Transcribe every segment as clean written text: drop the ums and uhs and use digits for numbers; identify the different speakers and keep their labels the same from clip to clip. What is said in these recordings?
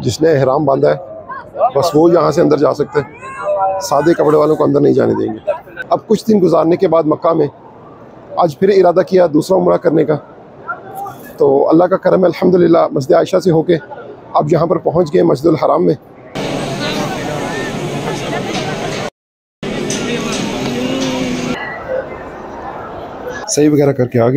Speaker 1: जिसने एहराम बांधा है बस वो यहाँ से अंदर जा सकते हैं, सादे कपड़े वालों को अंदर नहीं जाने देंगे। अब कुछ दिन गुजारने के बाद मक्का में आज फिर इरादा किया दूसरा उम्रा करने का, तो अल्लाह का करम है अल्हम्दुलिल्लाह मस्जिद आयशा से होके अब यहाँ पर पहुँच गए मस्जिदुल हराम में। सही वगैरह करके आ गए,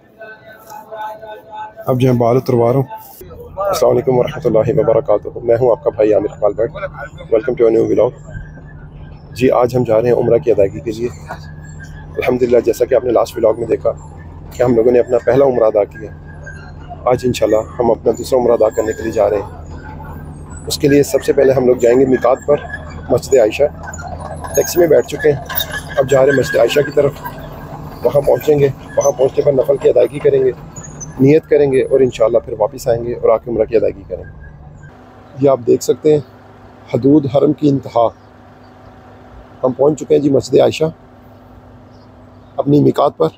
Speaker 1: अब जो है बाल उतरवा रहा हूँ। अस्सलाम वालेकुम वरहमतुल्लाहि वबरकातुहू। मैं हूँ आपका भाई Aamir Iqbal Bhatt, welcome to a new vlog. जी आज हम जा रहे हैं उम्रा की अदायगी के लिए। अल्हम्दुलिल्लाह जैसा कि आपने लास्ट व्लॉग में देखा कि हम लोगों ने अपना पहला उम्रा अदा किया, आज इंशाल्लाह हम अपना दूसरा उम्रा अदा करने के लिए जा रहे हैं। उसके लिए सबसे पहले हम लोग जाएंगे मिकात पर मस्जिद आयशा। टैक्सी में बैठ चुके हैं, अब जा रहे हैं मस्जिद आयशा की तरफ। वहाँ पहुँचेंगे, वहाँ पहुँचने पर नफल की अदायगी करेंगे, नियत करेंगे और इंशाल्लाह फिर वापस आएंगे और आके उम्रा की अदायगी करेंगे। ये आप देख सकते हैं हदूद हरम की इंतहा, हम पहुँच चुके हैं जी मस्जिद आयशा अपनी मिकात पर।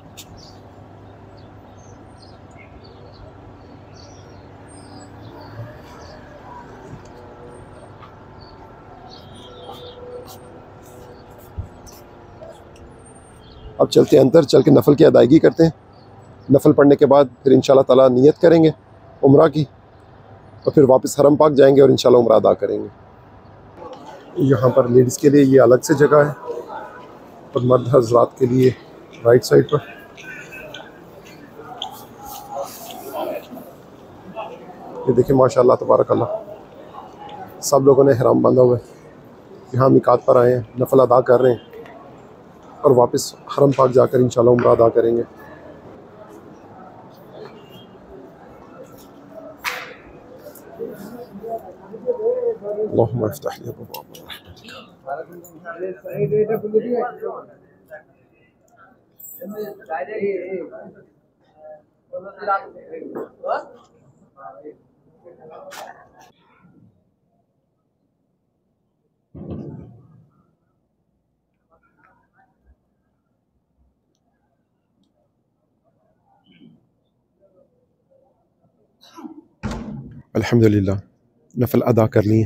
Speaker 1: अब चलते हैं अंदर, चल के नफल की अदायगी करते हैं। नफल पढ़ने के बाद फिर इंशाल्लाह ताला नियत करेंगे उम्रा की और फिर वापस हरम पाक जाएंगे और इंशाल्लाह उम्रा अदा करेंगे। यहाँ पर लेडीज़ के लिए ये अलग से जगह है और मर्द हज़रात के लिए राइट साइड पर। ये देखिए माशाल्लाह तबारक अल्लाह, सब लोगों ने ihram बांधा हुआ है, यहाँ मिकात पर आए हैं, नफल अदा कर रहे हैं और वापस हरम पाक जाकर इंशाल्लाह उम्रा अदा करेंगे। अल्लाहुम्मा इफ्तह ली अबवाब अल्हम्दुलिल्लाह नफल अदा कर लिए।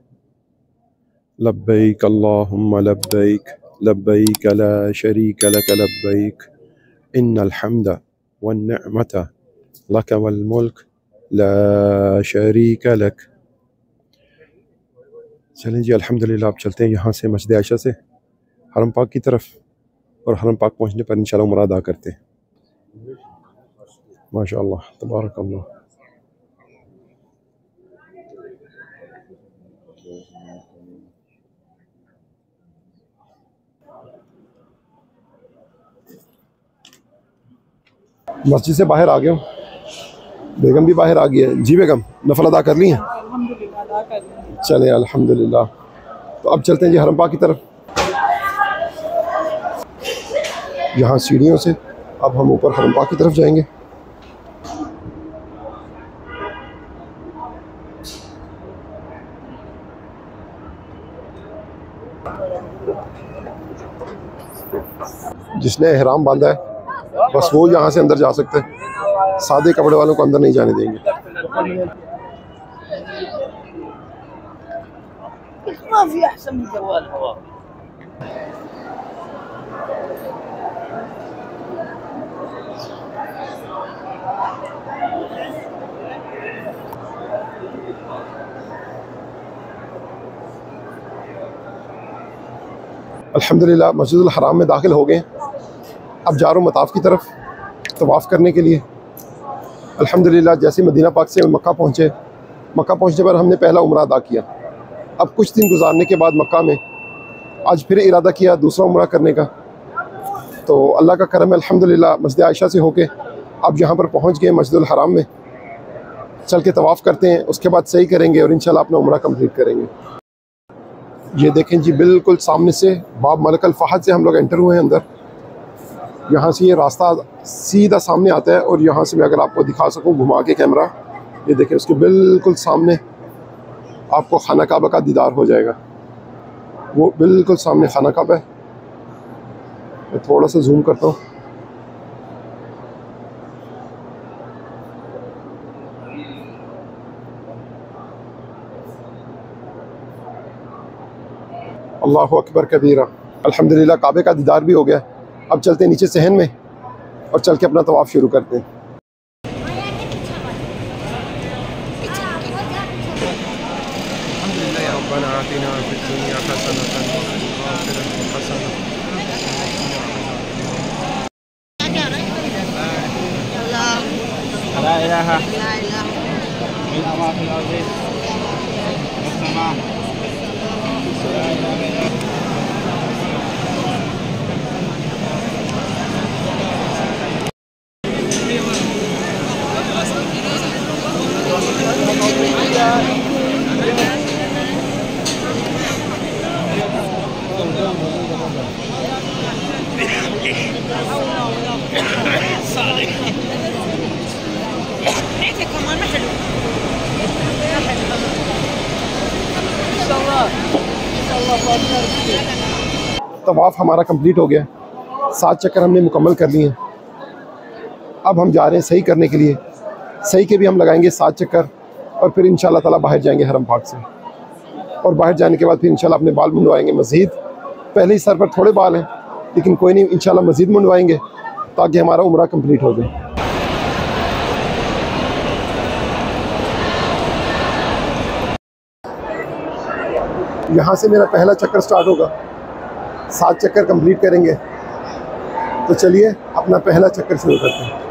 Speaker 1: लब्बैक अल्लाहुम्मा लब्बैक लब्बैक ला शरीक लक लब्बैक इन्नल हम्द वन निअमत लक वल मुल्क ला शरीक लक। चलें जी अल्हम्दुलिल्लाह, अब चलते हैं यहाँ से मस्जिद आयशा से हरम पाक की तरफ और हरम पाक पहुँचने पर इंशाल्लाह उम्रा अदा करते हैं। माशाअल्लाह तबारक अल्लाह। मस्जिद से बाहर आ गया हूँ, बेगम भी बाहर आ गई है। जी बेगम नफल अदा कर ली हैं?
Speaker 2: अल्हम्दुलिल्लाह अदा कर ली।
Speaker 1: चले अल्हम्दुलिल्लाह, तो अब चलते हैं जी हरम पाक की तरफ। यहाँ सीढ़ियों से अब हम ऊपर हरम पाक की तरफ जाएंगे। जिसने एहराम बांधा है बस वो यहाँ से अंदर जा सकते हैं, सादे कपड़े वालों को अंदर नहीं जाने देंगे। अल्हम्दुलिल्लाह मस्जिदुल हराम में दाखिल हो गए। अब जा रहा हूँ मताफ़ की तरफ तवाफ़ करने के लिए। अल्हम्दुलिल्लाह जैसे मदीना पाक से मक्का पहुँचे, मक्का पहुँचने पर हमने पहला उम्रा अदा किया। अब कुछ दिन गुजारने के बाद मक्का में आज फिर इरादा किया दूसरा उम्रा करने का, तो अल्लाह का करम है अल्हम्दुलिल्लाह मस्जिद आयशा से होके अब यहाँ पर पहुँच गए मस्जिदुल हराम में। चल के तवाफ़ करते हैं, उसके बाद सही करेंगे और इंशाल्लाह अपना उम्रा कंप्लीट करेंगे। ये देखें जी बिल्कुल सामने से बाब मलिक अल फहद से हम लोग एंटर हुए हैं अंदर। यहाँ से ये रास्ता सीधा सामने आता है और यहाँ से मैं अगर आपको दिखा सकूँ घुमा के कैमरा, ये देखें उसके बिल्कुल सामने आपको खाना काबा का दीदार हो जाएगा। वो बिल्कुल सामने खाना काबा है। मैं थोड़ा सा जूम करता हूँ। अल्लाहु अकबर कबीरा। अल्हम्दुलिल्लाह काबे का दीदार भी हो गया। अब चलते हैं नीचे सहन में और चल के अपना तवाफ़ शुरू करते हैं। तवाफ़ हमारा कंप्लीट हो गया। 7 चक्कर हमने मुकम्मल कर लिए हैं। अब हम जा रहे हैं सही करने के लिए। सही के भी हम लगाएंगे 7 चक्कर और फिर इंशाल्लाह ताला बाहर जाएंगे हरम पाक से। और बाहर जाने के बाद फिर इंशाल्लाह अपने बाल मुंडवाएंगे मज़ीद। पहले ही सर पर थोड़े बाल हैं, लेकिन कोई नहीं, इंशाल्लाह मज़ीद मुंडवाएंगे ताकि हमारा उम्रा कंप्लीट हो जाए। यहाँ से मेरा पहला चक्कर स्टार्ट होगा। 7 चक्कर कंप्लीट करेंगे। तो चलिए अपना पहला चक्कर शुरू करते हैं।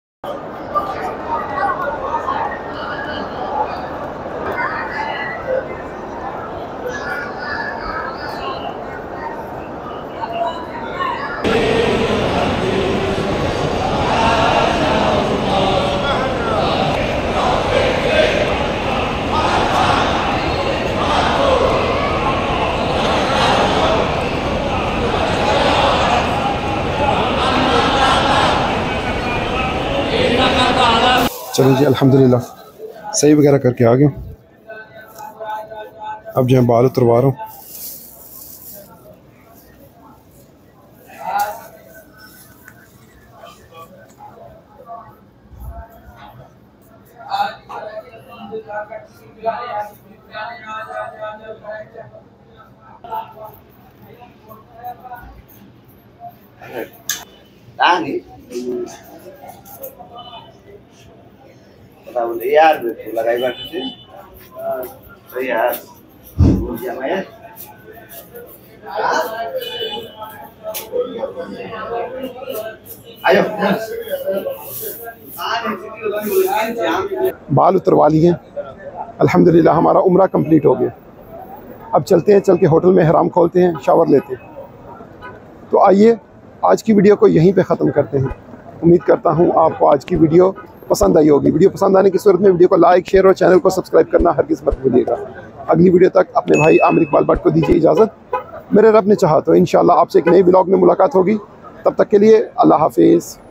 Speaker 1: चलो जी अल्हम्दुलिल्लाह सही वगैरह करके आ गए। अब जो है बाल उतरवा रहा हूँ।
Speaker 3: यार लगाई बात से तो यार
Speaker 1: बाल उतरवा लिए। अल्हम्दुलिल्लाह हमारा उम्रा कंप्लीट हो गया। अब चलते हैं, चल के होटल में हराम खोलते हैं, शावर लेते हैं। तो आइए आज की वीडियो को यहीं पे ख़त्म करते हैं। उम्मीद करता हूँ आपको आज की वीडियो पसंद आई होगी। वीडियो पसंद आने की सूरत में वीडियो को लाइक, शेयर और चैनल को सब्सक्राइब करना हरगिज़ मत भूलिएगा। अगली वीडियो तक अपने भाई आमिर इकबाल भट्ट को दीजिए इजाज़त। मेरे रब ने चाहा तो इंशाअल्लाह आपसे एक नई ब्लॉग में मुलाकात होगी। तब तक के लिए अल्लाह हाफिज़।